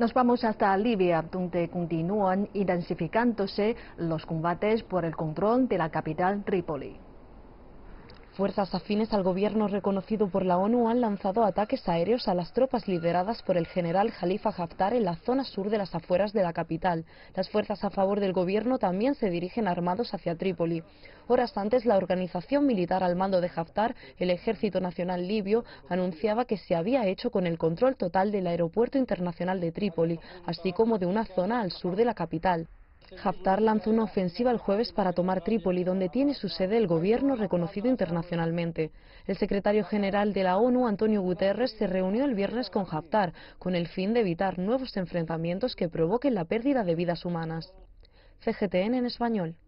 Nos vamos hasta Libia, donde continúan intensificándose los combates por el control de la capital Trípoli. Fuerzas afines al gobierno reconocido por la ONU han lanzado ataques aéreos a las tropas lideradas por el general Khalifa Haftar en la zona sur de las afueras de la capital. Las fuerzas a favor del gobierno también se dirigen armados hacia Trípoli. Horas antes, la organización militar al mando de Haftar, el Ejército Nacional Libio, anunciaba que se había hecho con el control total del aeropuerto internacional de Trípoli, así como de una zona al sur de la capital. Haftar lanzó una ofensiva el jueves para tomar Trípoli, donde tiene su sede el gobierno reconocido internacionalmente. El secretario general de la ONU, Antonio Guterres, se reunió el viernes con Haftar, con el fin de evitar nuevos enfrentamientos que provoquen la pérdida de vidas humanas. CGTN en español.